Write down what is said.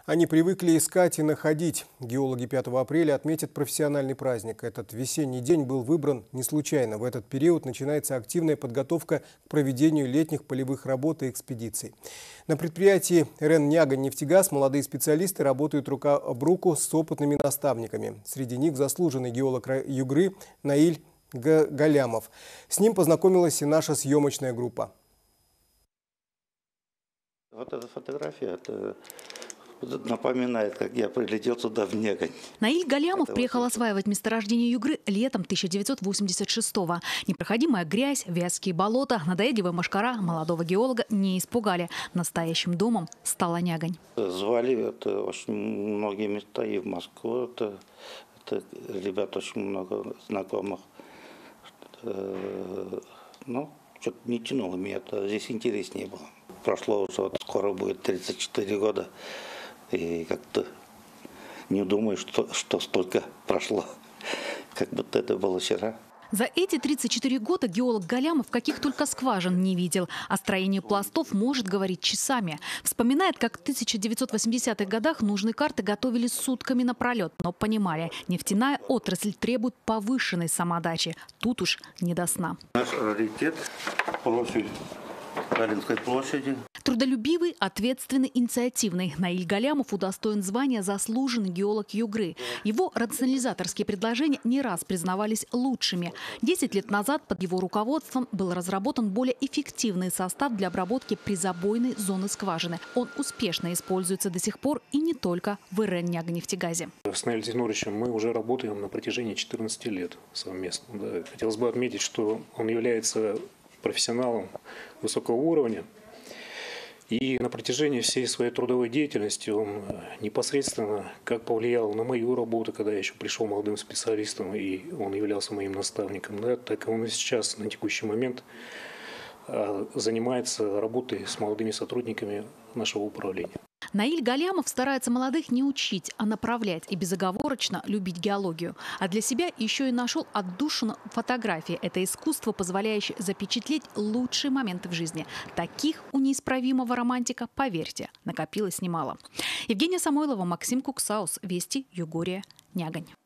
Они привыкли искать и находить. Геологи 5 апреля отметят профессиональный праздник. Этот весенний день был выбран не случайно. В этот период начинается активная подготовка к проведению летних полевых работ и экспедиций. На предприятии РЭН «Нягань-Нефтегаз» молодые специалисты работают рука об руку с опытными наставниками. Среди них заслуженный геолог Югры Наиль Галямов. С ним познакомилась и наша съемочная группа. Вот эта фотография, это напоминает, как я прилетел туда в Нягань. Наиль Галямов приехал осваивать месторождение Югры летом 1986-го. Непроходимая грязь, вязкие болота, надоедливая мошкара молодого геолога не испугали. Настоящим домом стала Нягань. Звали это очень многие места и в Москву. Это ребят очень много знакомых. Ну, что-то не тянуло меня, это здесь интереснее было. Прошло уже, вот скоро будет 34 года. И как-то не думаю, что столько прошло, как будто это было вчера. За эти 34 года геолог Галямов каких только скважин не видел. О строении пластов может говорить часами. Вспоминает, как в 1980-х годах нужные карты готовили сутками напролет. Но понимали, нефтяная отрасль требует повышенной самоотдачи. Тут уж не до сна. Наш раритет, площадь Калининской площади. Трудолюбивый, ответственный, инициативный. Наиль Галямов удостоен звания «Заслуженный геолог Югры». Его рационализаторские предложения не раз признавались лучшими. 10 лет назад под его руководством был разработан более эффективный состав для обработки призабойной зоны скважины. Он успешно используется до сих пор и не только в РЭН «Нягань-Нефтегазе». С Наилем Тимуровичем мы уже работаем на протяжении 14 лет совместно. Да. Хотелось бы отметить, что он является профессионалом высокого уровня. И на протяжении всей своей трудовой деятельности он непосредственно как повлиял на мою работу, когда я еще пришел молодым специалистом, и он являлся моим наставником, да, так и он и сейчас на текущий момент занимается работой с молодыми сотрудниками нашего управления. Наиль Галямов старается молодых не учить, а направлять и безоговорочно любить геологию. А для себя еще и нашел отдушину фотографии. Это искусство, позволяющее запечатлеть лучшие моменты в жизни. Таких у неисправимого романтика, поверьте, накопилось немало. Евгения Самойлова, Максим Куксаус. Вести, Югория, Нягань.